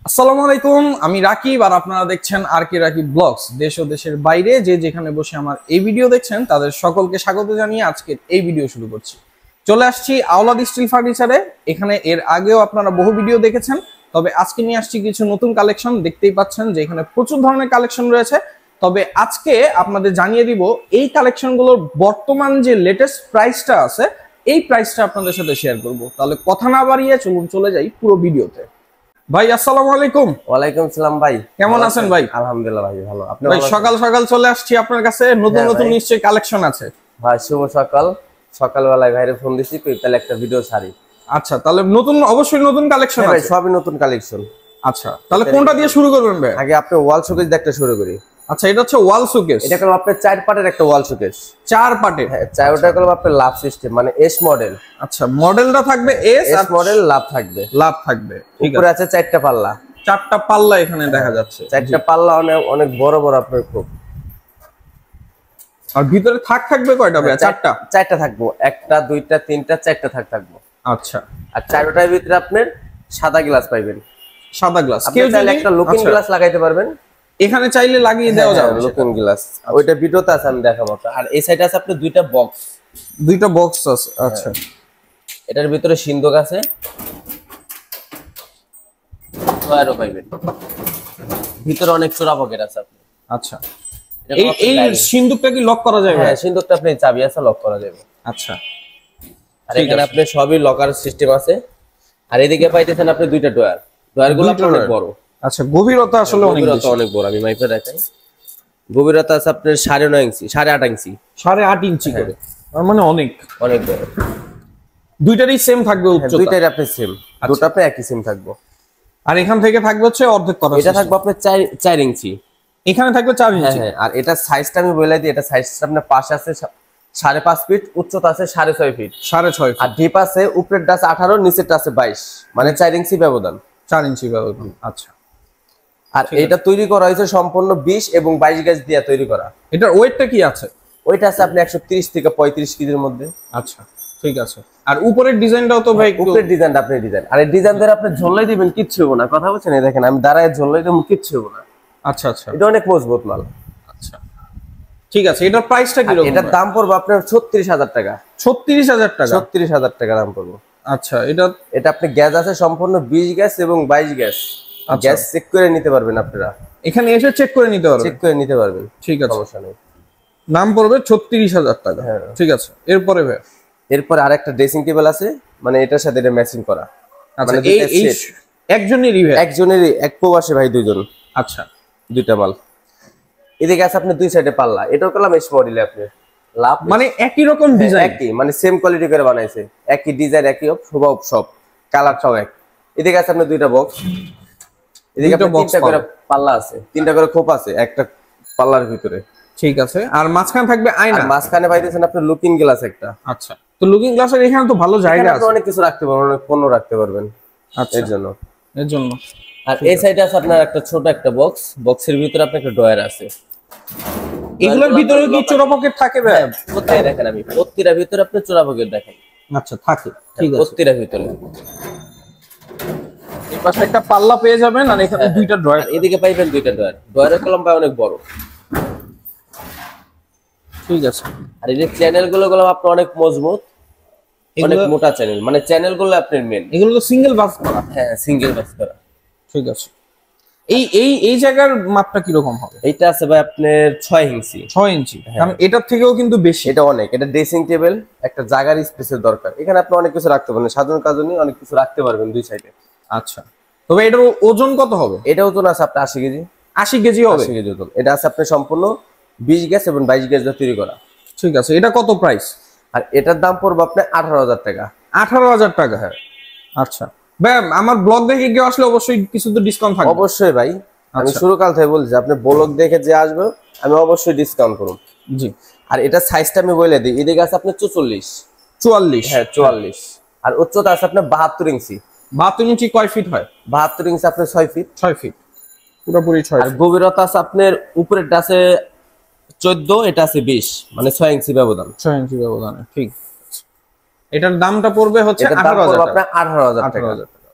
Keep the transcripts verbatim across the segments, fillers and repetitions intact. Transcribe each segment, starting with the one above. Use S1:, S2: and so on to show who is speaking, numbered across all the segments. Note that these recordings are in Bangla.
S1: আসসালামু আলাইকুম, আমি রাকিব আর আপনারা দেখছেন RkRakib Vlogs। দেশ ও দেশের বাইরে যে যেখানে বসে আমার এই ভিডিও দেখছেন তাদের সকলকে স্বাগত জানিয়ে আজকের এই ভিডিও শুরু করছি। চলে আসছি আওলাদ স্টিল ফার্নিচারে। এখানে এর আগেও আপনারা বহু ভিডিও দেখেছেন, তবে আজকে নিয়ে আসছি কিছু নতুন কালেকশন। দেখতেই পাচ্ছেন যে এখানে প্রচুর ধরনের কালেকশন রয়েছে। তবে আজকে আপনাদের জানিয়ে দিব এই কালেকশনগুলোর বর্তমান যে লেটেস্ট প্রাইসটা আছে, এই প্রাইসটা আপনাদের সাথে শেয়ার করব। তাহলে কথা না বাড়িয়ে চলুন চলে যাই পুরো ভিডিওতে। ভাই আসসালামু আলাইকুম।
S2: ওয়ালাইকুম সালাম ভাই,
S1: কেমন আছেন ভাই?
S2: আলহামদুলিল্লাহ ভাই, ভালো। আপনি?
S1: ভাই সকাল সকাল চলে আসছি আপনার কাছে, নতুন নতুন নিশ্চয়ই কালেকশন আছে।
S2: ভাই শুভ সকাল। সকালবেলায় ভাইরে ফোন দিছি, কই তাহলে একটা ভিডিও ছাড়ি।
S1: আচ্ছা, তাহলে নতুন অবশ্যই নতুন কালেকশন আছে।
S2: ভাই সবই নতুন কালেকশন।
S1: আচ্ছা, তাহলে কোনটা দিয়ে শুরু করবেন ভাই?
S2: আগে আপনি ওয়াল শোকেস দিয়ে একটা শুরু করি।
S1: আচ্ছা, এটা হচ্ছে ওয়াল শোকেস।
S2: এটা হলো আপনার চার পার্টের একটা ওয়াল শোকেস।
S1: চার পার্টের?
S2: হ্যাঁ, চার ওটা হলো আপনার লাভ সিস্টেম, মানে এস মডেল।
S1: আচ্ছা, মডেলটা থাকবে এস
S2: এস মডেল, লাভ থাকবে।
S1: লাভ থাকবে, ঠিক আছে।
S2: উপরে আছে চারটা পাল্লা।
S1: চারটা পাল্লা এখানে দেখা যাচ্ছে।
S2: চারটা পাল্লা অনেক অনেক বড় বড় আপনার খুব।
S1: আর ভিতরে থাক থাকবে কয়টা ভাই? চারটা।
S2: চারটা থাকবো, একটা দুইটা তিনটা চারটা থাক থাকবো।
S1: আচ্ছা,
S2: আর চারটার ভিতরে আপনার সাদা গ্লাস পাইবেন।
S1: সাদা গ্লাস।
S2: কেউ চাইলে একটা লুকিং গ্লাস লাগাইতে পারবেন,
S1: এখানে চাইলে লাগিয়ে দেওয়া যাবে
S2: লুকিং গ্লাস। ওইটা ভিডিওতে আছে, আমি দেখাবো। আর এই সাইডে আছে আপনার দুইটা বক্স।
S1: দুইটা বক্স আছে। আচ্ছা,
S2: এটার ভিতরে সিন্ধুক আছে, আরো পাইবেন। ভিতরে অনেক চোরা পকেট আছে আপনি।
S1: আচ্ছা, এই এই সিন্ধুকটা কি লক করা যাবে?
S2: হ্যাঁ, সিন্ধুকটা আপনি চাবি আছে, লক করা যাবে।
S1: আচ্ছা,
S2: আর এখানে আপনি সবই লকার সিস্টেম আছে। আর এদিকে পাইতেছেন আপনি দুইটা ডয়ার। ডয়ারগুলো অনেক বড়।
S1: আচ্ছা, গভীরতা আসলে অনেক
S2: গভীরতা অনেক বড়। আমি মাইপে দেখাই। গভীরতা আছে আপনার সাড়ে নয় ইঞ্চি, সাড়ে আট ইঞ্চি,
S1: সাড়ে আট ইঞ্চি করে। তার মানে অনেক
S2: অনেক বড়।
S1: দুইটারই সেম থাকবে উচ্চতা?
S2: দুইটারই আপনি সেম, দুটো আপনি একই সেম থাকবে।
S1: আর এখান থেকে থাকবে হচ্ছে অর্ধেক করা।
S2: এটা থাকবে আপনার চার ইঞ্চি,
S1: এখানে থাকবে চার ইঞ্চি।
S2: হ্যাঁ, আর এটা সাইজটা আমি বলে দিই। এটা সাইজটা আপনার পাশে আছে সাড়ে পাঁচ ফিট, উচ্চতা আছে সাড়ে ছয় ফিট।
S1: সাড়ে ছয়।
S2: আর ডিপ আছে, উপরেরটা আছে আঠারো, নিচেরটা আছে বাইশ, মানে চার ইঞ্চি ব্যবধান।
S1: চার ইঞ্চি ব্যবধান। আচ্ছা,
S2: আর এটা তৈরি করা হয়েছে সম্পূর্ণ বিশ এবং বাইশ গজ দিয়ে তৈরি করা।
S1: এটার ওয়েটটা কি আছে?
S2: ওইটা আছে আপনি একশো তিরিশ থেকে পঁয়ত্রিশ কেজির মধ্যে।
S1: আচ্ছা, ঠিক আছে। আর উপরের ডিজাইনটাও তো ভাই,
S2: উপরের ডিজাইনটা আপনি ডিজাইন, আর এই ডিজাইন ধরে আপনি ঝোলাই দিবেন, কিচ্ছু হবে না। কথা বলছেন, এই দেখেন আমি দাঁড়ায় ঝোলাই দেবো, কিচ্ছু হবে না।
S1: আচ্ছা আচ্ছা,
S2: এটা অনেক মজবুত মাল।
S1: আচ্ছা, ঠিক আছে। এটার প্রাইসটা কি রকম?
S2: এটার দাম পড়বে আপনার ছত্রিশ হাজার টাকা।
S1: ছত্রিশ হাজার টাকা?
S2: ছত্রিশ হাজার টাকা দাম পড়বে।
S1: আচ্ছা, এটা
S2: এটা আপনি গ্যাস আছে সম্পূর্ণ বিশ গ্যাস এবং বাইশ গ্যাস। গ্যাস চেক করে নিতে পারবেন আপনারা,
S1: এখানে এসে চেক করে নিতে পারবেন।
S2: চেক করে নিতে পারবেন,
S1: ঠিক আছে,
S2: সমস্যা নেই।
S1: নাম পড়বে ছত্রিশ হাজার টাকা। ঠিক আছে। এরপরে ভাই,
S2: এরপরে আরেকটা ড্রেসিং টেবিল আছে, মানে এটার সাথে এটা ম্যাচিং করা।
S1: মানে এই এই একজনেরই ভাই?
S2: একজনেরই, এক প্রবাসী ভাই দুইজন।
S1: আচ্ছা,
S2: দুইটা মাল। এদিকে আছে আপনি দুই সাইডে পাল্লা। এটাও করলাম এস মডেলে আপনি লাভ,
S1: মানে একই রকম ডিজাইন,
S2: একই মানে সেম কোয়ালিটি করে বানাইছে, একই ডিজাইন, একই স্বভাব, সব কালার সব এক। এদিকে আছে আপনি দুইটা বক্স। এদিকে আপনি তিনটা করে পাল্লা আছে, তিনটা করে খোপ আছে একটা পাল্লার ভিতরে। ঠিক আছে।
S1: আর মাঝখানে থাকবে আয়না।
S2: মাঝখানে পাইতেছেন আপনি লুকিং গ্লাস একটা।
S1: আচ্ছা, তো লুকিং গ্লাসের এখানে তো ভালো জায়গা আছে,
S2: অনেক কিছু রাখতে পারবেন, অনেক পণ্য রাখতে পারবেন।
S1: আচ্ছা,
S2: এর জন্য
S1: এর জন্য
S2: আর এই সাইডে আছে আপনার একটা ছোট একটা বক্স। বক্সের ভিতরে আপনার একটা ডয়ার আছে।
S1: এগুলোর ভিতরে কি চোরা পকেট থাকে ভাই?
S2: প্রত্যেকটা দেখেন, আমি প্রত্যেকটার ভিতরে আপনি চোরা পকেট দেখেন।
S1: আচ্ছা, থাকে। ঠিক আছে,
S2: প্রত্যেকটার ভিতরে
S1: এই পাশে একটা পাল্লা পেয়ে যাবেন, আর এখানে দুইটা ডয়ার।
S2: এদিকে পাইবেন দুইটা ডয়ার। ডয়ারের কলম পায় অনেক বড়।
S1: ঠিক আছে।
S2: আর এই যে চ্যানেল গুলো গুলো আপনার অনেক মজবুত, অনেক মোটা চ্যানেল, মানে চ্যানেল গুলো আপনার মেন।
S1: এগুলো তো সিঙ্গেল বাস করা?
S2: হ্যাঁ, সিঙ্গেল বাস করা।
S1: ঠিক আছে। এই এই এই জায়গার মাপটা কি রকম হবে?
S2: এইটা আছে ভাই আপনার ছয় ইঞ্চি।
S1: ছয় ইঞ্চি, কারণ এটার থেকেও কিন্তু বেশি।
S2: এটা অনেক। এটা ড্রেসিং টেবিল, একটা জায়গার স্পেসের দরকার। এখানে আপনি অনেক কিছু রাখতে পারবেন, সাধারণ কাজনী অনেক কিছু রাখতে পারবেন দুই সাইডে।
S1: আচ্ছা, তবে এটার ওজন কত হবে?
S2: এটা ওজন আছে আপনার আশি কেজি।
S1: আশি কেজি হবে?
S2: আশি কেজি ওজন। এটা আছে আপনার সম্পূর্ণ বিশ গ্যাস এবং বাইশ গ্যাস দিয়ে তৈরি করা।
S1: ঠিক আছে। এটা কত প্রাইস?
S2: আর এটার দাম পড়বে আপনার আঠারো হাজার টাকা।
S1: আঠারো হাজার টাকা? হ্যাঁ। আচ্ছা ভাই, আমার ব্লগ দেখে কেউ আসলে অবশ্যই কিছু তো ডিসকাউন্ট থাকবে?
S2: অবশ্যই ভাই, আমি শুরু কাল থেকে বলছি আপনি ব্লগ দেখে যে আসবে আমি অবশ্যই ডিসকাউন্ট করব।
S1: জি।
S2: আর এটা সাইজটা আমি বলে দিই। এদিকে আছে আপনার চুয়াল্লিশ।
S1: চুয়াল্লিশ?
S2: হ্যাঁ, চুয়াল্লিশ। আর উচ্চতা আছে আপনার বাহাত্তর ইঞ্চি।
S1: বাহাত্তর ইঞ্চি কয় ফিট হয়?
S2: বাহাত্তর ইঞ্চি আপনার ছয় ফিট।
S1: ছয় ফিট পুরোপুরি ছয়।
S2: আর গভীরতা আছে আপনার উপরেরটা আছে চোদ্দ, এটা আছে বিশ, মানে ছয় ইঞ্চি ব্যবধান। ছয় ইঞ্চি ব্যবধানে।
S1: ঠিক। এটার দামটা পড়বে হচ্ছে আঠারো হাজার টাকা।
S2: আঠারো হাজার টাকা।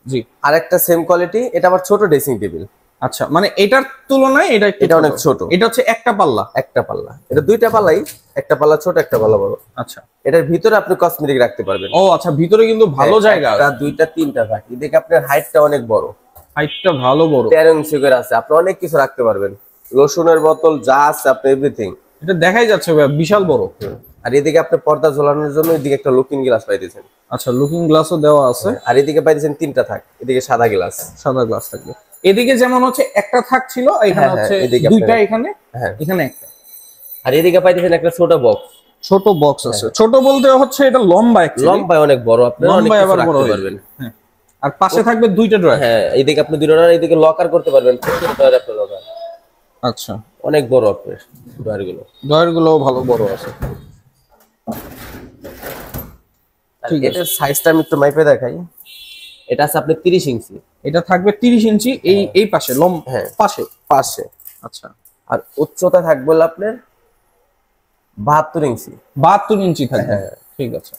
S2: জি। আরেকটা সেম কোয়ালিটি, এটা আবার ছোট ড্রেসিং টেবিল।
S1: আচ্ছা, মানে এটার তুলনায় এটা একটু
S2: এটা অনেক ছোট।
S1: এটা হচ্ছে একটা পাল্লা,
S2: একটা পাল্লা। এটা দুইটা পাল্লাই, একটা পাল্লা ছোট একটা পাল্লা বড়।
S1: আচ্ছা,
S2: এটার ভিতরে আপনি কসমেটিক রাখতে পারবেন।
S1: ও আচ্ছা, ভিতরে কিন্তু ভালো জায়গা আছে।
S2: একটা দুইটা তিনটা থাকে। এদিকে আপনার হাইটটা অনেক বড়,
S1: হাইটটা ভালো বড়,
S2: তেরো ইঞ্চি করে আছে। আপনি অনেক কিছু রাখতে পারবেন, রসুনের বোতল যা আছে আপনি এভরিথিং।
S1: এটা দেখাই যাচ্ছে ভাই বিশাল বড়।
S2: আর এদিকে আপনি পর্দা ঝোলানোর জন্য এদিকে একটা লুকিং গ্লাস পাইতেছেন।
S1: আচ্ছা, লুকিং গ্লাসও দেওয়া আছে।
S2: আর এদিকে পাইতেছেন তিনটা থাক, এদিকে সাদা গ্লাস,
S1: সাদা গ্লাস থাকবে। এদিকে যেমন হচ্ছে একটা থাক ছিল, এখানে হচ্ছে দুইটা, এখানে এখানে একটা।
S2: আর এদিকে পাইতেছেন একটা ছোট বক্স,
S1: ছোট বক্স আছে। ছোট বলতে হচ্ছে এটা লম্বা,
S2: লম্বা অনেক বড়, আপনি অনেক কিছু রাখতে পারবেন।
S1: হ্যাঁ, আর পাশে থাকবে দুইটা ড্রয়ার।
S2: হ্যাঁ, এদিকে আপনি দুইটা ড্রয়ার, এদিকে লকার করতে পারবেন, ছোট ড্রয়ার আপনি লকার।
S1: আচ্ছা,
S2: অনেক বড় আপনার ড্রয়ার গুলো,
S1: ড্রয়ার গুলো ভালো বড় আছে।
S2: ঠিক আছে, এটার সাইজটা আমি একটু মাইপে দেখাই। এটা আছে আপনি তিরিশ ইঞ্চি,
S1: এটা থাকবে তিরিশ ইঞ্চি এই এই পাশে লম্বা,
S2: হ্যাঁ
S1: পাশে
S2: পাশে।
S1: আচ্ছা,
S2: আর উচ্চতা থাকবে আপনার বাহাত্তর ইঞ্চি,
S1: বাহাত্তর ইঞ্চি থাকবে। ঠিক আছে।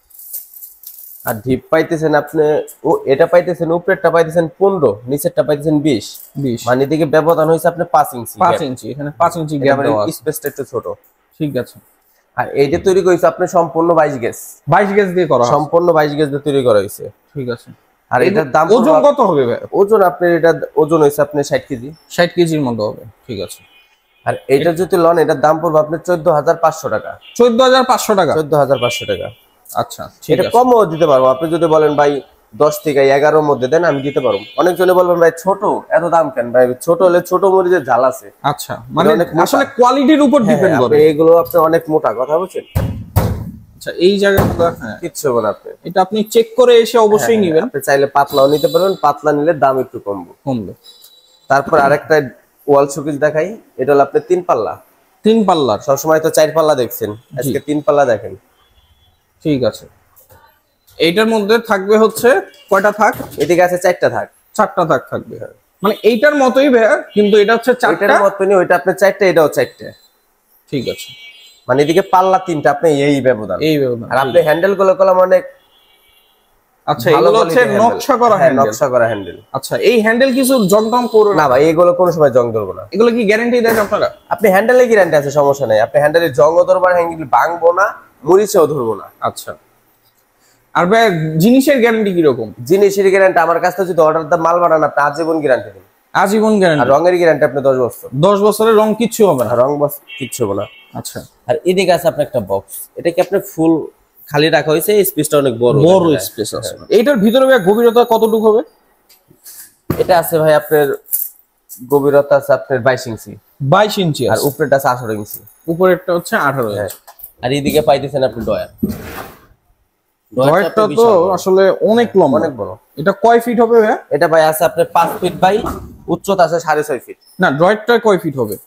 S2: আর ডিপ পাইতেছেন আপনি, ও এটা পাইতেছেন উপরেরটা পাইতেছেন পনেরো, নিচেরটা পাইতেছেন বিশ।
S1: বিশ
S2: মানে এদিকে ব্যবধান হইছে আপনি পাঁচ ইঞ্চি,
S1: পাঁচ ইঞ্চি, এখানে পাঁচ ইঞ্চি গ্যাপ দেওয়া আছে,
S2: স্পেসটা একটু ছোট।
S1: ঠিক আছে।
S2: আর এইটা তৈরি করেছে আপনি সম্পূর্ণ বাইশ গেজ,
S1: বাইশ গেজ দিয়ে করা,
S2: সম্পূর্ণ বাইশ গেজ দিয়ে তৈরি করা হয়েছে।
S1: ঠিক আছে।
S2: আর এটার দাম
S1: ওজন কত হবে ভাই?
S2: ওজন আপনার এটা ওজন হইছে আপনি ষাট কেজি,
S1: ষাট কেজির মতো হবে। ঠিক আছে।
S2: আর এটা যদি লন এটার দাম পড়বে আপনার চোদ্দ হাজার পাঁচশো টাকা।
S1: চোদ্দ হাজার পাঁচশো টাকা,
S2: চোদ্দ হাজার পাঁচশো টাকা।
S1: আচ্ছা, ঠিক আছে।
S2: এটা কমও দিতে পারবো, আপনি যদি বলেন ভাই দশ থেকে এগারোর মধ্যে দেন, আমি দিতে পারবো। অনেকজনে বলবেন ভাই ছোট এত দাম কেন? ভাই ছোট হলে ছোট মরিচের ঝাল আছে।
S1: আচ্ছা, মানে আসলে কোয়ালিটির উপর ডিপেন্ড করে।
S2: এগুলো আপনি অনেক মোটা, কথা বলছেন।
S1: আচ্ছা, এই জায়গাটা হ্যাঁ
S2: কিচ্ছু হবে না, আপনি
S1: এটা আপনি চেক করে এসে অবশ্যই নেবেন।
S2: আপনি চাইলে পাতলাও নিতে পারবেন, পাতলা নিলে দাম একটু কমবে
S1: কমবে।
S2: তারপর আরেকটা ওয়াল শোকেস দেখাই। এটা হলো আপনার তিন পাল্লা,
S1: তিন পাল্লার।
S2: সবসময় তো চার পাল্লা দেখছেন, আজকে তিন পাল্লা দেখেন।
S1: ঠিক আছে। এইটার মধ্যে থাকবে হচ্ছে কয়টা থাক?
S2: এদিকে আছে চারটা থাক,
S1: চারটা থাক থাকবে। মানে এইটার মতোই ভাইয়া, কিন্তু এটা হচ্ছে চারটার
S2: মতনই, ওইটা আপনার চারটা, এটাও চারটা।
S1: ঠিক আছে।
S2: মানে এদিকে পাল্লা তিনটা, আপনি এই ব্যবধান,
S1: এই ব্যবধান।
S2: আর আপনি হ্যান্ডেল গুলো কলম অনেক।
S1: আচ্ছা, এগুলো হচ্ছে নকশা করা হ্যান্ডেল,
S2: নকশা করা হ্যান্ডেল।
S1: আচ্ছা, এই হ্যান্ডেল কিছু জং টং করবে
S2: না ভাই, এগুলো কোনো সময় জং ধরবে না।
S1: এগুলো কি গ্যারান্টি দেন আপনারা?
S2: আপনি হ্যান্ডেলে গ্যারান্টি আছে, সমস্যা নাই। আপনি হ্যান্ডেলে জংও ধরবেন, হ্যান্ডেল ভাঙবো না, মরিচেও ধরবো না।
S1: আচ্ছা, আর ভাই জিনিসের গ্যারান্টি কি রকম?
S2: জিনিসের গ্যারান্টি আমার কাছে যদি অর্ডার দা মাল বানান, আপনি আজীবন গ্যারান্টি দেন।
S1: আজীবন গ্যারান্টি।
S2: আর রঙের গ্যারান্টি আপনি দশ বছর।
S1: দশ বছরের রং কিচ্ছু হবে না,
S2: রং বস কিচ্ছু হবে না।
S1: আচ্ছা।
S2: আর এদিকে আছে আপনার একটা বক্স, এটা কি আপনি ফুল খালি রাখা হয়েছে, স্পেসটা অনেক বড়,
S1: বড় স্পেস আছে। এইটার ভিতরে ভাই গভীরতা কতটুকু হবে?
S2: এটা আছে ভাই আপনার গভীরতা আছে আপনার বাইশ ইঞ্চি।
S1: বাইশ ইঞ্চি।
S2: আর উপরেরটা আছে আঠারো ইঞ্চি।
S1: উপরেরটা হচ্ছে আঠারো ইঞ্চি।
S2: আর এদিকে পাইতেছেন আপনি ডয়ার।
S1: ডয়ারটা তো আসলে অনেক লম্বা,
S2: অনেক বড়।
S1: এটা কয় ফিট হবে ভাই?
S2: এটা ভাই আছে আপনার পাঁচ ফিট বাই উচ্চতা আছে সাড়ে ছয় ফিট।
S1: না, ডয়ারটা কয় ফিট হবে?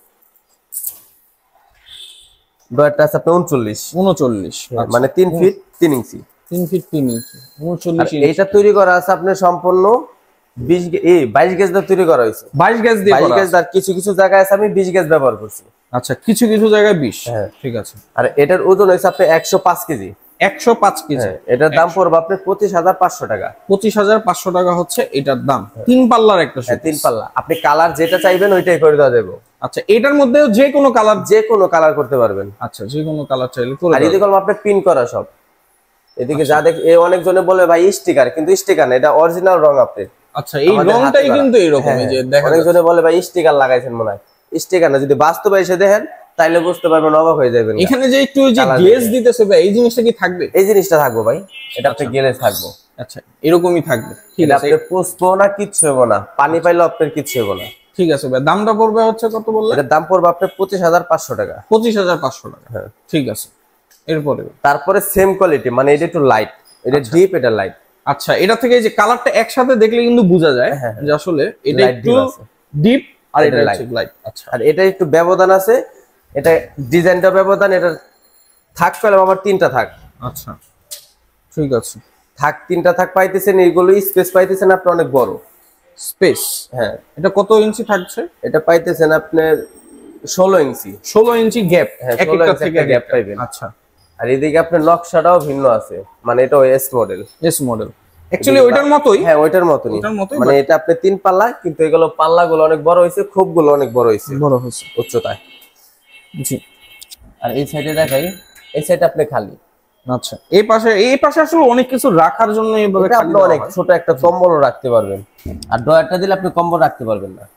S2: ডয়ারটা আছে আপনার উনচল্লিশ।
S1: উনচল্লিশ,
S2: মানে তিন ফিট তিন ইঞ্চি।
S1: তিন ফিট তিন ইঞ্চি, উনচল্লিশ ইঞ্চি।
S2: এইটা তৈরি করা আছে আপনার সম্পূর্ণ বিশ এই বাইশ গেজ দিয়ে তৈরি করা হয়েছে।
S1: বাইশ গেজ দিয়ে
S2: বাইশ গেজ, আর কিছু কিছু জায়গায় আছে আমি বিশ গেজ ব্যবহার করছি।
S1: আচ্ছা, কিছু কিছু জায়গায় বিশ।
S2: হ্যাঁ,
S1: ঠিক আছে।
S2: আর এটার ওজন হয়েছে আপনি একশো পাঁচ কেজি।
S1: একশো পাঁচ কেজি।
S2: এটার দাম পড়বে আপনি পঁচিশ হাজার পাঁচশো টাকা।
S1: পঁচিশ হাজার পাঁচশো টাকা হচ্ছে এটার দাম। তিন পাল্লার একটা শোকেস।
S2: তিন পাল্লা, আপনি কালার যেটা চাইবেন ওইটাই করে দেওয়া যাবে।
S1: আচ্ছা, এটার মধ্যেও যে কোনো কালার,
S2: যে কোনো কালার করতে পারবেন।
S1: আচ্ছা, যে কোনো কালার চাইলে করে।
S2: আর এদিকে আপনার পিন করা সব। এদিকে যা দেখ, এই অনেকজনে বলে ভাই স্টিকার, কিন্তু স্টিকার না, এটা অরিজিনাল রং আপনি।
S1: আচ্ছা, এই রংটাই কিন্তু এরকমই যে দেখেন,
S2: অনেকজনে বলে ভাই স্টিকার লাগাইছেন মনে হয়। স্টিকার না, যদি বাস্তবে এসে দেখেন তাইলে বুঝতে পারবেন, অবাক হয়ে যাবেন।
S1: এখানে যে একটু যে গ্লেজ দিতেছে ভাই, এই জিনিসটা কি থাকবে?
S2: এই জিনিসটা থাকবে ভাই, এটা আপনি গ্লেজ থাকবে।
S1: আচ্ছা, এরকমই থাকবে। ঠিক আছে,
S2: আপনি পুষবো না, কিচ্ছু হবে না, পানি পাইলে আপনার কিচ্ছু হবে না।
S1: ঠিক আছে ভাই, দামটা পড়বে হচ্ছে কত বললেন?
S2: এটার দাম পড়বে আপনার পঁচিশ হাজার পাঁচশো টাকা।
S1: পঁচিশ হাজার পাঁচশো টাকা।
S2: হ্যাঁ,
S1: ঠিক আছে। এরপরে
S2: তারপরে সেম কোয়ালিটি, মানে এটা একটু লাইট, এটা ডিপ, এটা লাইট।
S1: আচ্ছা, এটা থেকে যে কালারটা একসাথে দেখলে কিন্তু বোঝা যায় যে আসলে এটা একটু ডিপ আর এটা লাইট। আচ্ছা,
S2: আর এটা একটু ব্যবধান আছে, এটা ডিজাইনটা ব্যবধান। এটা থাক পেলাম আমার তিনটা থাক।
S1: আচ্ছা, ঠিক আছে।
S2: থাক তিনটা থাক পাইতেছেন, এইগুলো স্পেস পাইতেছেন আপনি অনেক বড়
S1: স্পেস।
S2: হ্যাঁ,
S1: এটা কত ইঞ্চি থাকছে?
S2: এটা পাইতেছেন আপনার ষোলো ইঞ্চি।
S1: ষোলো ইঞ্চি গ্যাপ, একটা থেকে
S2: গ্যাপ পাইবেন।
S1: আচ্ছা,
S2: আর এদিকে আপনার নকশাটাও ভিন্ন আছে, মানে এটা S model.
S1: S model. Actually ওইটার মতোই।
S2: হ্যাঁ ওইটার মতোই, মানে এটা আপনি তিন পাল্লা, কিন্তু এগুলো পাল্লাগুলো অনেক বড় হয়েছে, খোপগুলো অনেক বড় হয়েছে,
S1: বড় হয়েছে
S2: উচ্চতায়।
S1: জি।
S2: আর এই সাইডে দেখাই, এই সাইডে আপনি খালি।
S1: আচ্ছা, এই পাশে এই পাশে আসলে অনেক কিছু রাখার জন্য এইভাবে
S2: আপনি অনেক ছোট একটা কম্বলও রাখতে পারবেন, আর ড্রয়ারটা দিলে আপনি কম্বল রাখতে পারবেন না।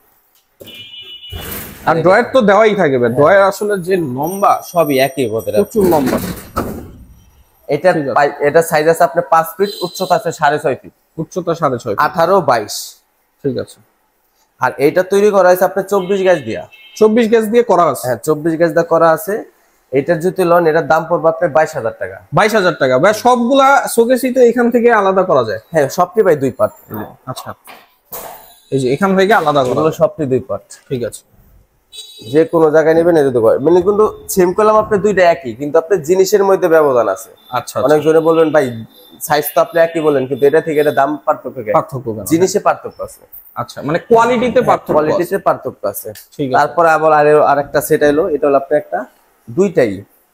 S1: আর ড্রয়ার তো দেওয়াই থাকবে, ড্রয়ার আসলে যে লম্বা
S2: সবই একই হতে রাখবে,
S1: প্রচুর লম্বা।
S2: এটা এটা সাইজ আছে আপনার পাঁচ ফিট, উচ্চতা আছে সাড়ে ছয় ফিট,
S1: উচ্চতা সাড়ে ছয়,
S2: আঠারো বাইশ।
S1: ঠিক আছে।
S2: আর এইটা তৈরি করা হয়েছে আপনার চব্বিশ গজ দিয়া,
S1: চব্বিশ গজ দিয়ে করা আছে।
S2: হ্যাঁ চব্বিশ গজ দিয়ে করা আছে। এটার যদি লন, এটার দাম পড়বে আপনার বাইশ হাজার টাকা।
S1: বাইশ হাজার টাকা ভাই। সবগুলা শোকেসিতে এখান থেকে আলাদা করা যায়?
S2: হ্যাঁ সবটি ভাই দুই পার্ট।
S1: আচ্ছা, এই যে এখান থেকে আলাদা করা,
S2: এগুলো সবটি দুই পার্ট।
S1: ঠিক আছে।
S2: যে কোনো জায়গায় নেবেন এই দুটো, মানে কিন্তু সেম কলাম আপনি দুইটা একই, কিন্তু আপনার জিনিসের মধ্যে ব্যবধান আছে।
S1: আচ্ছা,
S2: অনেক জনে বলবেন ভাই সাইজ তো আপনি একই বলেন, কিন্তু এটা থেকে এটা দাম পার্থক্য,
S1: পার্থক্য
S2: জিনিসে পার্থক্য আছে।
S1: আচ্ছা, মানে কোয়ালিটিতে পার্থক্য,
S2: কোয়ালিটিতে পার্থক্য আছে।
S1: ঠিক আছে।
S2: তারপরে আবার আরেকটা সেট এলো, এটা হলো আপনি একটা দুইটাই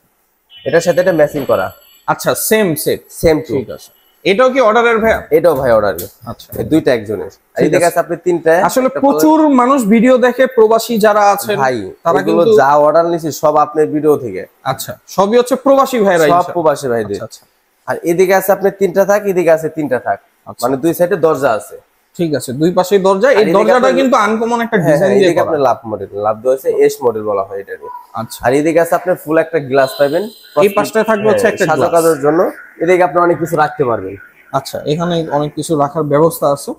S2: এটার সাথে এটা ম্যাচিং করা।
S1: আচ্ছা, সেম সেট,
S2: সেম টু।
S1: ঠিক আছে। এটাও কি অর্ডারের ভাই?
S2: এটাও ভাই অর্ডারের।
S1: আচ্ছা,
S2: এই দুইটা একজনের। এই দিকে আছে আপনি তিনটা।
S1: আসলে প্রচুর মানুষ ভিডিও দেখে, প্রবাসী যারা আছেন
S2: ভাই,
S1: তারা
S2: কিন্তু যা অর্ডার নিছি সব আপনার ভিডিও থেকে।
S1: আচ্ছা, সবই হচ্ছে প্রবাসী ভাইরা,
S2: সব প্রবাসী ভাইদের।
S1: আচ্ছা।
S2: আর এদিকে আছে আপনি তিনটা থাক, এদিকে আছে তিনটা থাক, মানে দুই সাইডে দরজা আছে।
S1: ঠিক আছে, দুই পাশেই দরজা। এই দরজাটা কিন্তু আনকমন একটা ডিজাইন দিয়ে করা।
S2: আপনি লাভ মডেল, লাভ দেওয়া এস মডেল বলা হয় এটাকে।
S1: আচ্ছা।
S2: আর এদিকে আছে আপনি ফুল একটা গ্লাস পাবেন,
S1: এই পাশটায় থাকবে হচ্ছে একটা গ্লাস
S2: সাজানোর জন্য। এদিকে আপনি অনেক কিছু রাখতে পারবেন।
S1: আচ্ছা, এখানে অনেক কিছু রাখার ব্যবস্থা আছে।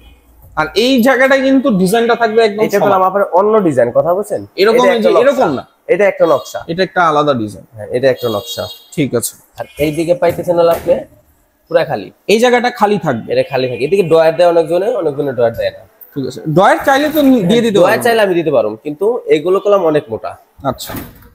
S1: আর এই জায়গাটায় কিন্তু ডিজাইনটা থাকবে একদম,
S2: এটা হলো আমার অন্য ডিজাইন, কথা বলছেন
S1: এরকম এরকম না,
S2: এটা একটা নকশা,
S1: এটা একটা আলাদা ডিজাইন।
S2: হ্যাঁ এটা একটা নকশা।
S1: ঠিক আছে।
S2: আর এই দিকে পাইতেছেন হলো আপনি পুরো খালি,
S1: এই জায়গাটা খালি থাকবে,
S2: এটা খালি থাকে। এদিকে ড্রয়ার দেয় অনেকজনে, অনেকজনে ড্রয়ার দেয় না।
S1: ঠিক আছে, ড্রয়ার চাইলে তো দিয়ে দিতে পারবো,
S2: ড্রয়ার চাইলে আমি দিতে পারবো, কিন্তু এগুলো কলম অনেক মোটা।
S1: আচ্ছা,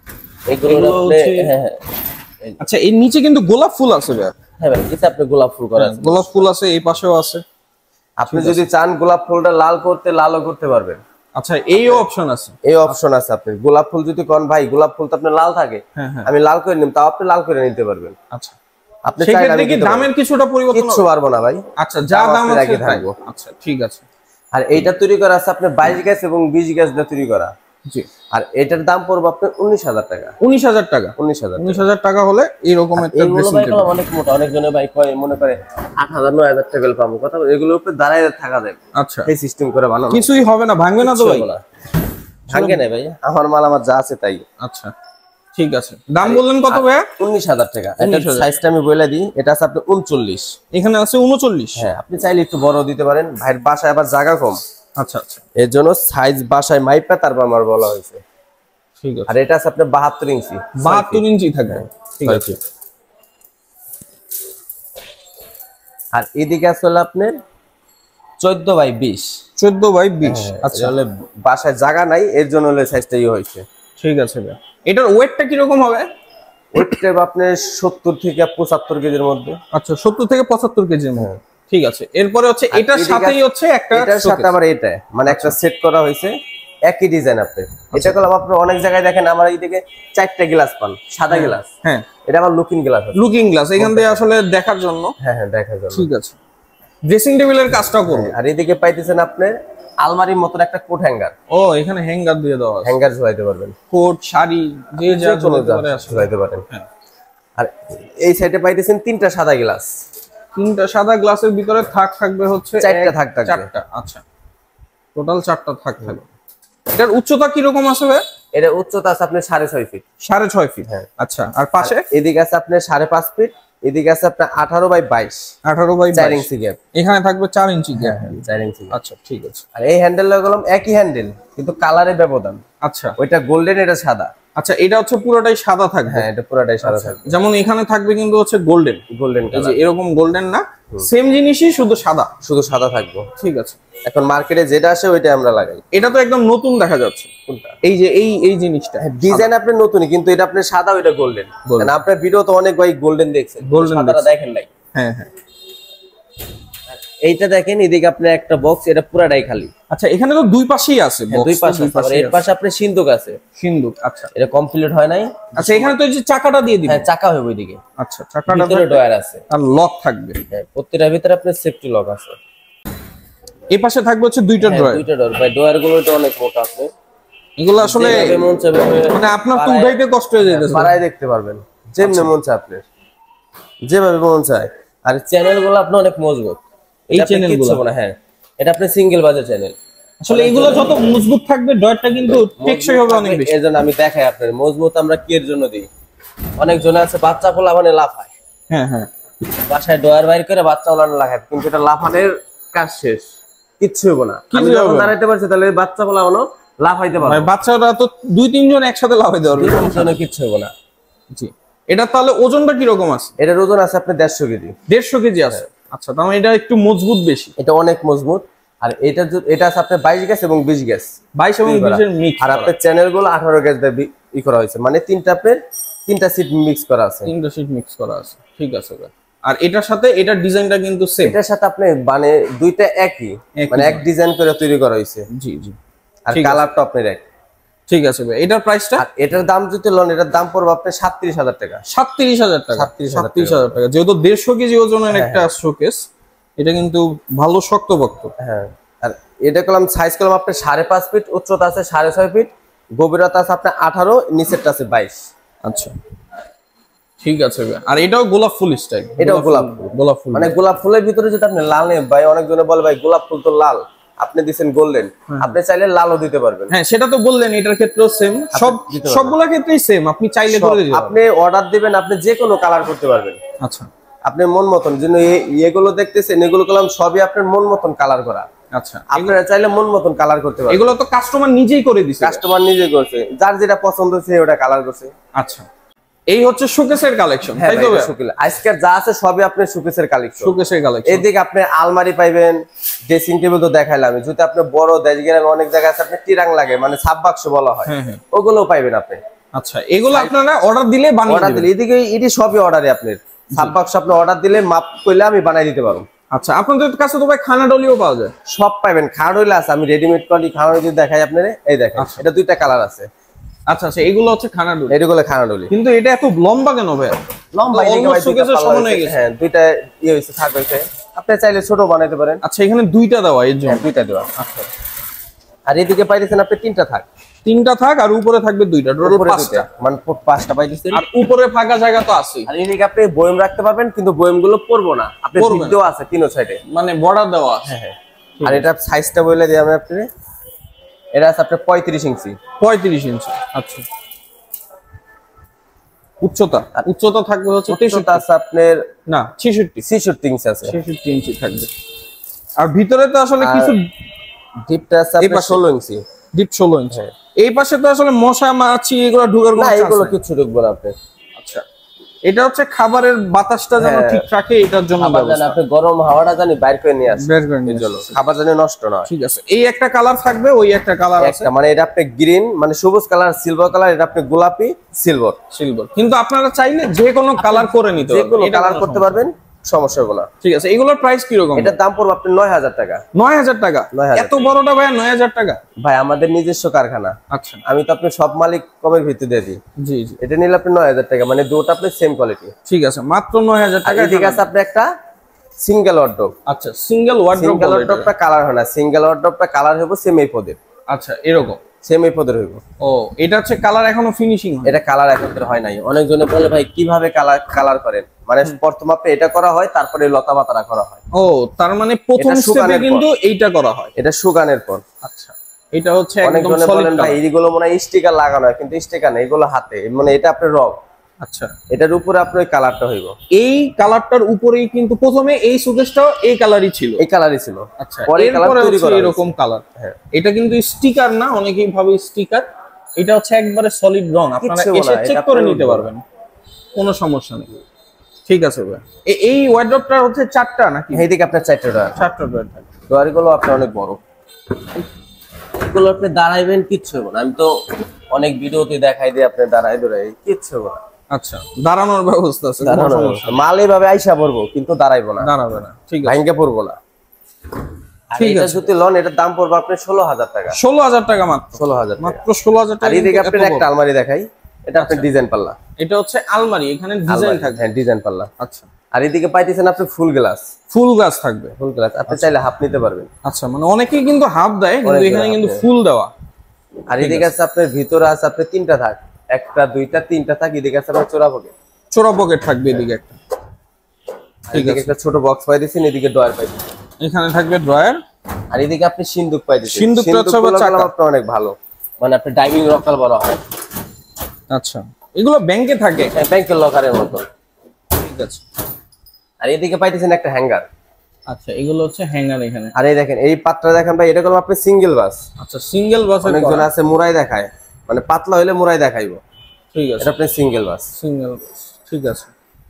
S2: এগুলো হ্যাঁ হ্যাঁ।
S1: আচ্ছা, এর নিচে কিন্তু গোলাপ ফুল আছে ভাই।
S2: হ্যাঁ ভাই, এটা আপনি গোলাপ ফুল করা আছে,
S1: গোলাপ ফুল আছে, এই পাশেও আছে।
S2: আপনি যদি চান গোলাপ ফুলটা লাল করতে, লালও করতে পারবেন।
S1: আচ্ছা, এইও অপশন আছে,
S2: এই অপশন আছে। আপনি গোলাপ ফুল যদি কোন ভাই গোলাপ ফুল তো আপনার লাল থাকে, আমি লাল করে নিব, তাও আপনি লাল করে নিতে পারবেন।
S1: আচ্ছা,
S2: আপনি
S1: সেক্ষেত্রে কি দামের কিছুটা পরিবর্তন
S2: কিছু পারবো না ভাই।
S1: আচ্ছা, যা দাম আছে থাকবো। আচ্ছা, ঠিক আছে।
S2: আর এইটা তৈরি করা আছে আপনার বাইশ গ্যাস এবং বিশ গ্যাস দিয়ে তৈরি করা।
S1: জি।
S2: আর এটার দাম পড়বে আপনার উনিশ হাজার টাকা।
S1: উনিশ হাজার টাকা?
S2: উনিশ হাজার
S1: উনিশ হাজার টাকা হলে এরকম একটা ড্রেসিং টেবিল।
S2: অনেক মোটা, অনেক জনে ভাই কয় মনে করে আট হাজার নয় হাজার টাকা পাবো, কথা এগুলোর উপরে দাঁড়ায় থাকা যায়।
S1: আচ্ছা,
S2: এই সিস্টেম করে বানানো,
S1: কিছুই হবে না, ভাঙবে না তো ভাই?
S2: ভাঙবে না ভাই, আমার মাল আমার যা আছে তাই।
S1: আচ্ছা, ঠিক আছে। দাম বললেন কত ভাই?
S2: উনিশ হাজার টাকা। এটার সাইজটা আমি বলে দিই, এটা আছে আপনার উনচল্লিশ,
S1: এখানে আছে উনচল্লিশ।
S2: হ্যাঁ, আপনি চাইলে একটু বড় দিতে পারেন, ভাইয়ের বাসায় আবার জায়গা কম।
S1: আচ্ছা আচ্ছা,
S2: এর জন্য সাইজ বাসায় মাইপা তারপর আমার বলা হয়েছে।
S1: ঠিক আছে।
S2: আর এটা আছে আপনার বাহাত্তর ইঞ্চি,
S1: বাহাত্তর ইঞ্চি থাকবে। ঠিক আছে।
S2: আর এদিকে আসলে আপনার চোদ্দ বাই বিশ।
S1: চোদ্দ বাই বিশ। আচ্ছা,
S2: হলে বাসায় জায়গা নাই, এর জন্য হলে সাইজটা ই হয়েছে।
S1: ঠিক আছে ভাই। এটার ওয়েটটা কিরকম হবে?
S2: ওয়েটটা আপনার সত্তর থেকে পঁচাত্তর কেজির মধ্যে।
S1: আচ্ছা, সত্তর থেকে পঁচাত্তর কেজির মধ্যে। ঠিক আছে। এরপরে হচ্ছে এটার সাথেই হচ্ছে একটা,
S2: এটার সাথে আবার এটা মানে একটা সেট করা হয়েছে, একই ডিজাইন। আপনি এটা করলাম, আপনি অনেক জায়গায় দেখেন আমার এইদিকে চারটা গ্লাস পান, সাদা গ্লাস।
S1: হ্যাঁ,
S2: এটা আমার লুকিং গ্লাস,
S1: লুকিং গ্লাস এখান দিয়ে আসলে দেখার জন্য।
S2: হ্যাঁ হ্যাঁ, দেখার জন্য।
S1: ঠিক আছে। ড্রেসিং টেবিলের কাজটাও করব।
S2: আর এদিকে পাইতেছেন আপনি আলমারির মতন একটা কোট হ্যাঙ্গার।
S1: ও, এখানে হ্যাঙ্গার দিয়ে দেওয়া আছে,
S2: হ্যাঙ্গার ঝুলাইতে পারবেন,
S1: কোট শাড়ি যে যা ঝুলাইতে পারে
S2: ঝুলাইতে পারেন। আর এই সাইডে পাইতেছেন তিনটা সাদা গ্লাস।
S1: তিনটা সাদা গ্লাসের ভিতরে থাক থাকবে হচ্ছে
S2: চারটা থাক থাকবে।
S1: চারটা। আচ্ছা, টোটাল চারটা থাক থাকবে। এটার উচ্চতা কি রকম আছে ভাই?
S2: এটা উচ্চতা আছে আপনার সাড়ে ছয় ফিট।
S1: সাড়ে ছয় ফিট।
S2: হ্যাঁ।
S1: আচ্ছা, আর পাশে
S2: এদিকে আছে আপনার সাড়ে পাঁচ ফিট, এদিকে আছে আপনার আঠারো বাই বাইশ।
S1: আঠারো বাই
S2: চার ইঞ্চি গ্যাপ।
S1: এখানে থাকবে চার ইঞ্চি গ্যাপ।
S2: চার ইঞ্চি।
S1: আচ্ছা, ঠিক আছে।
S2: আর এই হ্যান্ডেল লাগালাম একই হ্যান্ডেল, কিন্তু কালারে ব্যবধান।
S1: আচ্ছা,
S2: ওইটা গোল্ডেন, এটা সাদা।
S1: আচ্ছা, এটা হচ্ছে পুরোটাই সাদা থাকবে।
S2: হ্যাঁ, এটা পুরোটাই সাদা থাকবে।
S1: যেমন এখানে থাকবে কিন্তু হচ্ছে গোল্ডেন।
S2: গোল্ডেন
S1: এই যে এরকম গোল্ডেন না, সেম জিনিসই, শুধু সাদা,
S2: শুধু সাদা থাকবে।
S1: ঠিক আছে।
S2: এখন মার্কেটে যেটা আসে ওইটা আমরা লাগাই।
S1: এটা তো একদম নতুন দেখা যাচ্ছে। কোনটা? এই যে এই এই জিনিসটা
S2: ডিজাইন আপনার নতুনই, কিন্তু এটা আপনার সাদা, ওইটা গোল্ডেন। কারণ আপনার ভিডিও তো অনেক ভাই গোল্ডেন দেখছেন,
S1: গোল্ডেন
S2: সাদাটা দেখেন নাই।
S1: হ্যাঁ হ্যাঁ,
S2: এইটা দেখেন, এদিকে আপনার একটা বক্স, এটা পুরাটাই খালি।
S1: আচ্ছা এখানে তো দুই পাশেই আছে,
S2: দুই পাশে আছে, এর পাশে আপনি সিন্দুক আছে।
S1: সিন্দুক, আচ্ছা
S2: এটা কমপ্লিট হয় নাই।
S1: আচ্ছা এখানে তো এই যে চাকাটা দিয়ে দিবেন।
S2: হ্যাঁ চাকা হবে ওইদিকে।
S1: আচ্ছা চাকাটা
S2: ভিতরে ডয়ার আছে
S1: আর লক থাকবে।
S2: হ্যাঁ প্রত্যেকটার ভিতরে আপনার সেফটি লক আছে।
S1: এই পাশে থাকবে হচ্ছে দুইটা ডয়ার।
S2: দুইটা ডয়ার ভাই, ডয়ার গুলো তো অনেক মোটা আছে।
S1: এগুলো আসলে মানে আপনার তো উঠাইতে কষ্ট হয়ে যাচ্ছে,
S2: পাড়ায় দেখতে পারবেন যেমন মন চায় আপনার, যেভাবে মন চায়। আর চ্যানেলগুলো আপনার অনেক মজবুত,
S1: এই চ্যানেলগুলো
S2: না। হ্যাঁ এটা আপনি সিঙ্গেল বাজার চ্যানেল।
S1: আসলে এগুলো যত মজবুত থাকবে ডয়ারটা কিন্তু টেকসই হবে অনেক বেশি।
S2: এজন্য আমি দেখাই আপনার মজবুত আমরা কি এর জন্য দিই। অনেক জন আছে বাচ্চা পোলা মানে লাফায়।
S1: হ্যাঁ হ্যাঁ
S2: বাসায় ডয়ার বাইর করে বাচ্চা ওলানো লাগায়, কিন্তু এটা লাফানোর কাজ শেষ, কিচ্ছু হবে না। আমি যখন দাঁড়াইতে পারছি তাহলে বাচ্চা পোলা ওনো লাফাইতে পারবে।
S1: ভাই বাচ্চারা তো দুই তিনজন একসাথে লাফাইতে পারবে,
S2: কোনো কিচ্ছু হবে না।
S1: জি এটা তাহলে ওজনটা কি রকম আছে?
S2: এটার ওজন আছে আপনার দেড়শো কেজি।
S1: দেড়শো কেজি আছে, আচ্ছা তার মানে এটা একটু মজবুত বেশি।
S2: এটা অনেক মজবুত। আর এটা এটা আছে আপনার বাইশ গ্যাস এবং বিশ গ্যাস,
S1: বাইশ এবং বিশ এর মিক্স।
S2: আর আপনার চ্যানেলগুলো আঠারো গ্যাস দিয়ে ই করা হয়েছে, মানে তিনটা আপনার তিনটা সিট মিক্স করা আছে।
S1: তিনটা সিট মিক্স করা আছে, ঠিক আছে ভাই। আর এটার সাথে এটার ডিজাইনটা কিন্তু সেম।
S2: এটার সাথে আপনি মানে দুইটা একই, মানে এক ডিজাইন করে তৈরি করা হয়েছে।
S1: জি জি।
S2: আর কালারটা আপনার এক।
S1: ঠিক আছে ভাই। এটার প্রাইসটা?
S2: আর এটার দাম যদি লন, এটার দাম পড়বে আপনার সাতত্রিশ হাজার টাকা।
S1: সাতত্রিশ হাজার টাকা। সাতত্রিশ হাজার টাকা, যেহেতু দেড়শো কেজি ওজনের একটা শোকেস, এটা কিন্তু ভালো শক্তপোক্ত।
S2: হ্যাঁ আর এটা কলাম সাইজ কলাম আপনার সাড়ে পাঁচ ফিট, উচ্চতা আছে সাড়ে ছয় ফিট, গভীরতা আছে আপনার আঠারো, নিচেরটা আছে বাইশ।
S1: আচ্ছা ঠিক আছে ভাই। আর এটাও গোলাপ ফুল স্টাইল।
S2: এটাও গোলাপ
S1: গোলাপ ফুল,
S2: মানে গোলাপ ফুলের ভিতরে যদি আপনি লাল নেন ভাই, অনেকজনে বলে ভাই গোলাপ ফুল তো লাল, আপনি দিবেন গোল্ডেন, আপনি চাইলে লালও দিতে পারবেন।
S1: হ্যাঁ সেটা তো বললেন, এটার ক্ষেত্রেও সেম, সব সবগুলা ক্ষেত্রেই সেম, আপনি চাইলে করে দিতে পারবেন।
S2: আপনি অর্ডার দিবেন, আপনি যে কোনো কালার করতে পারবেন।
S1: আচ্ছা
S2: আপনার মন মতন, যেন এগুলো দেখতেছেন এগুলো কলাম সবই আপনার মন মতন কালার করা।
S1: আচ্ছা
S2: আপনারা চাইলে মন মতন কালার করতে পারবেন।
S1: এগুলো তো কাস্টমার নিজেই করে দিছে,
S2: কাস্টমার নিজে করছে, যার যেটা পছন্দ হচ্ছে ওটা কালার করছে।
S1: আচ্ছা এই হচ্ছে শোকেসের কালেকশন, তাই তো?
S2: আজকের যা আছে সবই আপনার শোকেসের কালেকশন।
S1: শোকেসের কালেকশন।
S2: এদিকে আপনি আলমারি পাইবেন, ড্রেসিং টেবিল তো দেখাইলাম। যদি আপনি বড় দেশগ্রামে অনেক জায়গায় আছে আপনি টিরাং লাগে, মানে সাব বাক্স বলা হয়, ওগুলো পাইবেন আপনি।
S1: আচ্ছা এগুলো আপনারা অর্ডার দিলে বানিয়ে
S2: অর্ডার দিলে এদিকে এটি সবই অর্ডারে আপনার সাব বাক্স আপনি অর্ডার দিলে মাপ কইলে আমি বানাই দিতে পারবো।
S1: আচ্ছা আপনাদের কাছে তো ভাই খানা ডলিও পাওয়া যায়?
S2: সব পাবেন, খানা ডলি আছে, আমি রেডিমেড করি খানা ডলি দেখাই আপনারে। এই দেখেন এটা দুইটা কালার আছে।
S1: আচ্ছা আচ্ছা এগুলো হচ্ছে খানা ডলি।
S2: এগুলো খানা ডলি, কিন্তু
S1: এটা এত লম্বা কেন ভাই?
S2: লম্বা এদিকে ভাই শোকেসের সমান হয়ে গেছে। হ্যাঁ দুইটা ই হইছে, থাক হইছে, আপনি চাইলে ছোট বানাইতে পারেন।
S1: আচ্ছা এখানে দুইটা দেওয়া, এর জন্য
S2: দুইটা দেওয়া। আচ্ছা আর এদিকে পাইতেছেন আপনি তিনটা থাক।
S1: তিনটা থাক আর উপরে থাকবে দুইটা, টোটাল পাঁচটা,
S2: মানে পাঁচটা পাইতেছেন।
S1: আর উপরে ফাঁকা জায়গা তো আছেই।
S2: আর এদিকে আপনি বয়ম রাখতে পারবেন, কিন্তু বয়মগুলো পড়বো না, আপনি ভিডিও আছে তিন সাইডে,
S1: মানে বর্ডার দেওয়া আছে।
S2: হ্যাঁ আর এটা সাইজটা বলে দিই আমি আপনি, এটা আছে আপনার পঁয়ত্রিশ ইঞ্চি।
S1: পঁয়ত্রিশ ইঞ্চি আচ্ছা। উচ্চতা উচ্চতা থাকবে হচ্ছে
S2: উচ্চতা আছে আপনার
S1: না ছেষট্টি
S2: ছেষট্টি ইঞ্চি আছে,
S1: ছেষট্টি ইঞ্চি থাকবে। আর ভিতরে তো আসলে কিছু
S2: ডিপটা আছে আপনার ষোলো ইঞ্চি,
S1: ডিপ ষোলো ইঞ্চি। এই পাশে তো আসলে মশা মাছি এগুলো ঢোকার কোনো চান্স নাই,
S2: এগুলো কিছু ঢুকবে না আপনার।
S1: আচ্ছা এটা হচ্ছে খাবারের বাতাসটা যেন ঠিক রাখে, এটার জন্য ব্যবস্থা।
S2: আপনি গরম হাওয়াটা জানি বাইরে করে নিয়ে আসেন, বের করে নিয়ে জন্য খাবার জানি নষ্ট না হয়।
S1: ঠিক আছে এই একটা কালার থাকবে, ওই একটা কালার আছে,
S2: মানে এটা আপনি গ্রিন মানে সবুজ কালার, সিলভার কালার, এটা আপনি গোলাপি সিলভার সিলভার।
S1: কিন্তু আপনারা চাইলে যে কোনো কালার করে নিতে পারবেন,
S2: যে কোনো কালার করতে পারবেন, সমস্যা হবে না।
S1: ঠিক আছে এগুলোর প্রাইস কি রকম?
S2: এটার দাম পড়বে আপনার নয় হাজার টাকা।
S1: নয় হাজার টাকা? এত বড়টা ভাই নয় হাজার টাকা?
S2: ভাই আমাদের নিজস্ব কারখানা।
S1: আচ্ছা
S2: আমি তো আপনি সব মালিক কমের ভিত্তি দিয়ে দিই। জি জি এটা নিলে আপনি নয় হাজার টাকা, মানে দুটো আপনি সেম কোয়ালিটি। ঠিক আছে মাত্র নয় হাজার টাকা। ঠিক আছে আপনি একটা সিঙ্গেল ওয়ার্ডরোব। আচ্ছা সিঙ্গেল ওয়ার্ডরোব, সিঙ্গেল ওয়ার্ডরোবটা কালার হয় না, সিঙ্গেল ওয়ার্ডরোবটা কালার হবে সেম এই পদের। আচ্ছা এরকম সেম এই পদের হইব। ও এটা হচ্ছে কালার এখনো ফিনিশিং হয়? এটা কালার এখনো হয় নাই। অনেকজনে বলে ভাই কিভাবে কালার কালার করেন, মানে প্রথম আপনি এটা করা হয় তারপরে লতা পাতারা করা হয়। ও তার মানে প্রথম স্টেপে কিন্তু এইটা করা হয়, এটা সুগানের পর। আচ্ছা এটা হচ্ছে একদম সলিড ভাই, এইগুলো মনে হয় স্টিকার লাগানো হয়, কিন্তু স্টিকার না, এগুলো হাতে, মানে এটা আপনি রং। আচ্ছা এটার উপরে আপনার কালারটা হইব, এই কালারটার উপরেই কিন্তু প্রথমে এই সুকেসটাও এই কালারই ছিল, এই কালারই ছিল। আচ্ছা পরে কালার তৈরি করা এরকম কালার। হ্যাঁ এটা কিন্তু স্টিকার না, অনেকেই ভাবে স্টিকার, এটা হচ্ছে একবারে সলিড রং, আপনারা এসে চেক করে নিতে পারবেন, কোনো সমস্যা নেই। ঠিক আছে ভাই এই ওয়ার্ডরোবটা হচ্ছে চারটা নাকি? এইদিকে আপনার চারটা ডয়ার, চারটা ডয়ার থাকে। ডয়ারগুলো আপনার অনেক বড়, এগুলো আপনি দাঁড়াইবেন কিচ্ছু হবে না, আমি তো অনেক ভিডিওতে দেখাই দিই আপনি দাঁড়াই দাঁড়াই কিচ্ছু হবে না। আচ্ছা দাঁড়ানোর ব্যবস্থা আছে? মাল এইভাবে আইসা পড়বো কিন্তু দাঁড়াইবো না, দাঁড়াবে না, ঠিক আছে ভাঙ্গে পড়বো না।
S1: ঠিক
S2: এটা
S1: আছে,
S2: যদি লন এটার দাম পড়বে আপনার ষোলো হাজার টাকা।
S1: ষোলো হাজার টাকা মাত্র,
S2: ষোলো হাজার
S1: মাত্র ষোলো হাজার টাকা।
S2: আর এদিকে আপনার একটা আলমারি দেখাই, এটা আপনার ডিজাইন পাল্লা।
S1: এটা হচ্ছে আলমারি, এখানে ডিজাইন থাকবে।
S2: হ্যাঁ ডিজাইন পাল্লা।
S1: আচ্ছা,
S2: আর এদিকে পাইতেছেন আপনি ফুল গ্লাস।
S1: ফুল গ্লাস থাকবে,
S2: ফুল গ্লাস আপনি চাইলে হাফ নিতে পারবেন।
S1: আচ্ছা, মানে অনেকেই কিন্তু হাফ দেয়, কিন্তু এখানে কিন্তু ফুল দেওয়া।
S2: আর এদিকে আছে আপনার ভিতরে আছে আপনার তিনটা থাক, একটা দুইটা তিনটা থাক। এদিকে আছে আপনার চোরা পকেট,
S1: চোরা পকেট থাকবে এদিকে একটা। ঠিক আছে,
S2: একটা ছোট বক্স পাই দিয়েছেন, এদিকে ড্রয়ার পাই দিয়েছেন,
S1: এখানে থাকবে ড্রয়ার।
S2: আর এদিকে আপনি সিন্দুক পাই দিয়েছেন।
S1: সিন্দুকটা হচ্ছে চাকা,
S2: আপনার অনেক ভালো, মানে আপনি ডাইভিং লকার বলা হয়।
S1: আচ্ছা, এগুলো ব্যাংকে থাকে,
S2: ব্যাংকের লকারের মতো।
S1: ঠিক আছে।
S2: আর এদিকে পাইতেছেন একটা হ্যাঙ্গার।
S1: আচ্ছা, এগুলো হচ্ছে হ্যাঙ্গার এখানে।
S2: আর এই দেখেন এই পাত্রটা দেখেন ভাই, এটা করলাম আপনি সিঙ্গেল বাস।
S1: আচ্ছা, সিঙ্গেল বাস।
S2: অনেকজন আছে মুরাই দেখায়, মানে পাতলা হইলে মুরাই দেখাইবো।
S1: ঠিক আছে,
S2: এটা আপনি সিঙ্গেল বাস।
S1: সিঙ্গেল বাস, ঠিক আছে।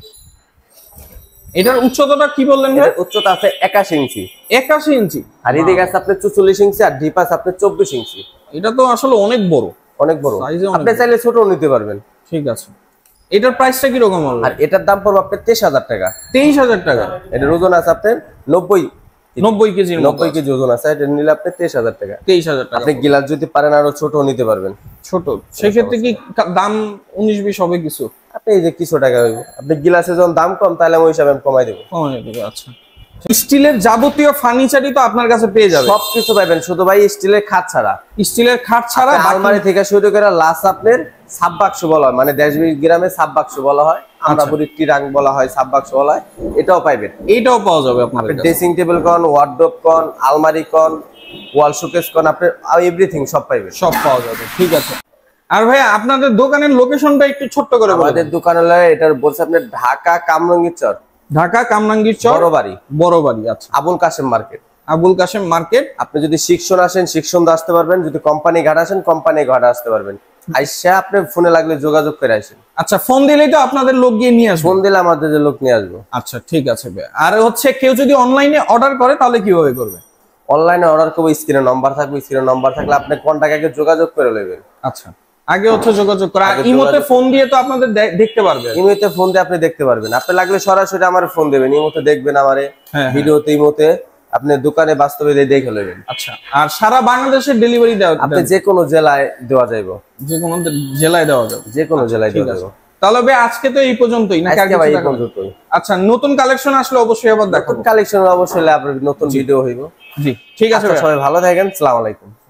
S1: এটার উচ্চতাটা কি বললেন ভাই?
S2: উচ্চতা আছে একাশি ইঞ্চি।
S1: একাশি ইঞ্চি।
S2: আর এদিকে আছে আপনার চুয়াল্লিশ ইঞ্চি, আর ডিপ আছে আপনার চব্বিশ ইঞ্চি।
S1: এটা তো আসলে অনেক বড়,
S2: অনেক বড়। আপনি চাইলে ছোট নিতে পারবেন।
S1: ঠিক আছে। এটার প্রাইসটা কি রকম হবে?
S2: আর এটার দাম পড়বে আপনার তেইশ হাজার টাকা।
S1: তেইশ হাজার টাকা।
S2: এটার ওজন আছে আপনার নব্বই
S1: নব্বই কেজি।
S2: নব্বই কেজি ওজন আছে। এটা নিলে আপনি তেইশ হাজার টাকা।
S1: তেইশ হাজার টাকা।
S2: আপনি গিলাস যদি পারেন আরো ছোট নিতে পারবেন।
S1: ছোট সেক্ষেত্রে কি দাম উনিশ বিশ হবে কিছু?
S2: আপনি এই যে কিছু টাকা হইবে, আপনি গিলাসে যখন দাম কম তাহলে ওই হিসাবে আমি কমাই দেবো।
S1: কমাই দেবো। আচ্ছা, স্টিলের যাবতীয় ফার্নিচারই তো আপনার কাছে পেয়ে যাবে।
S2: সবকিছু পাবেন, শুধু ভাই স্টিলের খাট ছাড়া।
S1: স্টিলের খাট ছাড়া
S2: আলমারি থেকে শুরু করে লাস্ট আপনার সাব বাক্স বলা হয়, মানে দেশ গ্রামে সাব বাক্স বলা হয়, আমরা বলি টিরাং বলা হয়, সাব বাক্স বলা হয়। এটাও পাইবেন,
S1: এটাও পাওয়া যাবে আপনার কাছে।
S2: ড্রেসিং টেবিল কোন, ওয়ার্ডরোব কোন, আলমারি কোন, ওয়াল শোকেস কোন, আপনি এভরিথিং সব পাইবেন,
S1: সব পাওয়া যাবে। ঠিক আছে। আর ভাই আপনাদের দোকানের লোকেশনটা একটু ছোট্ট করে বলুন।
S2: আমাদের দোকানে এটার বলছে আপনার ঢাকা কামরাঙ্গীরচর।
S1: ঢাকা কামরাঙ্গীরচর
S2: বড় বাড়ি।
S1: বড় বাড়ি। আচ্ছা,
S2: আবুল কাশেম মার্কেট।
S1: আবুল কাশেম মার্কেট।
S2: আপনি যদি শিক্ষণ আসেন শিক্ষণ আসতে পারবেন, যদি কোম্পানি ঘাট আসেন কোম্পানি ঘাট আসতে পারবেন। আইসা আপনি ফোনে লাগলে যোগাযোগ করে আসেন।
S1: আচ্ছা, ফোন দিলেই তো আপনাদের লোক গিয়ে নিয়ে আসবে?
S2: ফোন দিলে আমাদের লোক নিয়ে আসবো।
S1: আচ্ছা, ঠিক আছে ভাই। আর হচ্ছে কেউ যদি অনলাইনে অর্ডার করে তাহলে কিভাবে করবে?
S2: অনলাইনে অর্ডার করবো, স্ক্রিনে নাম্বার থাকবে, স্ক্রিনে নাম্বার থাকলে আপনি কন্টাক্ট আগে যোগাযোগ করে নেবেন।
S1: আচ্ছা, আগে হচ্ছে যোগাযোগ করা। আর ইমোতে ফোন দিয়ে তো আপনাদের দেখতে পারবেন।
S2: ইমোতে ফোন দিয়ে আপনি দেখতে পারবেন। আপনি লাগলে সরাসরি আমার ফোন দেবেন, ইমোতে দেখবেন আমারে, ভিডিওতে ইমোতে আপনি দোকানে বাস্তবে দেখে নেবেন।
S1: আচ্ছা, আর সারা বাংলাদেশের ডেলিভারি দেওয়া?
S2: আপনি যে কোনো জেলায় দেওয়া যাইবো।
S1: যে কোনো জেলায় দেওয়া যাবে?
S2: যে কোনো জেলায় দেওয়া যাবে।
S1: তাহলে ভাই আজকে তো এই পর্যন্তই নাকি?
S2: আজকে ভাই এই পর্যন্তই।
S1: আচ্ছা, নতুন কালেকশন আসলে অবশ্যই আবার দেখাবো।
S2: কালেকশন অবশ্যই আপনার নতুন ভিডিও হইব।
S1: জি, ঠিক আছে।
S2: সবাই ভালো থাকেন। আসসালামু আলাইকুম।